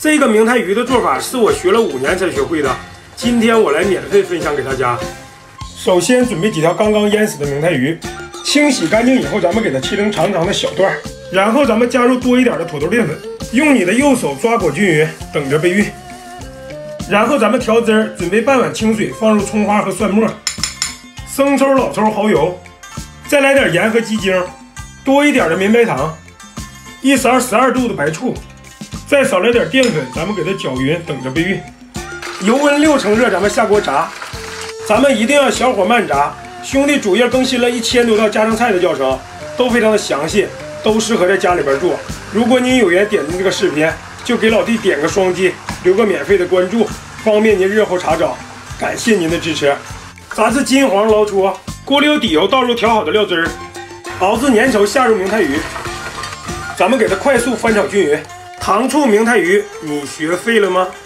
这个明太鱼的做法是我学了5年才学会的，今天我来免费分享给大家。首先准备几条刚刚腌死的明太鱼，清洗干净以后，咱们给它切成长长的小段，然后咱们加入多一点的土豆淀粉，用你的右手抓裹均匀，等着备孕。然后咱们调汁儿，准备半碗清水，放入葱花和蒜末、生抽、老抽、蚝油，再来点盐和鸡精，多一点的绵白糖，一勺12度的白醋。再少来点淀粉，咱们给它搅匀，等着备孕。油温6成热，咱们下锅炸。咱们一定要小火慢炸。兄弟主页更新了1000多道家常菜的教程，都非常的详细，都适合在家里边做。如果您有缘点进这个视频，就给老弟点个双击，留个免费的关注，方便您日后查找。感谢您的支持。炸至金黄捞出，锅里有底油，倒入调好的料汁儿，熬至粘稠，下入明太鱼，咱们给它快速翻炒均匀。糖醋明太鱼，你学会了吗？